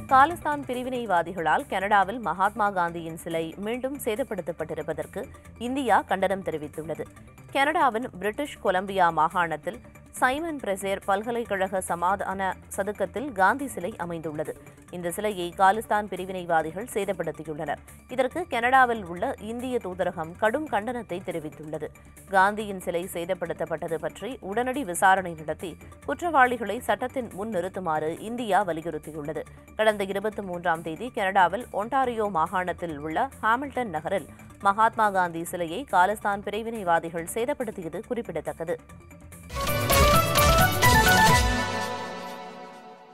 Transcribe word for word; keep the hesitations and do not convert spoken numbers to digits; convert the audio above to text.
காலிஸ்தான் பிரிவினைவாதிகளால் கனடாவில் மகாத்மா காந்தியின் சிலை மீண்டும் சேதப்படுத்தப்பட்டிருப்பதற்கு இந்தியா கண்டனம் தெரிவித்துள்ளது. கனடாவின் பிரிட்டிஷ் கொலம்பியா மாகாணத்தில் சைமன் பிரசேர் பல்கலைக்கழக சமாதான சதுக்கத்தில் காந்தி சிலை அமைந்துள்ளது. இந்த சிலையை காலிஸ்தான் பிரிவினைவாதிகள் சேதப்படுத்தியுள்ளனர். இதற்கு கனடாவில் உள்ள இந்திய தூதரகம் கடும் கண்டனத்தை தெரிவித்துள்ளது. காந்தியின் சிலை சேதப்படுத்தப்பட்டது பற்றி உடனடி விசாரணை நடத்தி குற்றவாளிகளை சட்டத்தின் முன் நிறுத்துமாறு இந்தியா வலியுறுத்தியுள்ளது. கடந்த இருபத்தி மூன்றாம் தேதி கனடாவில் ஒன்டாரியோ மாகாணத்தில் உள்ள ஹாமில்டன் நகரில் மகாத்மா காந்தி சிலையை காலிஸ்தான் பிரிவினைவாதிகள் சேதப்படுத்தியது குறிப்பிடத்தக்கது.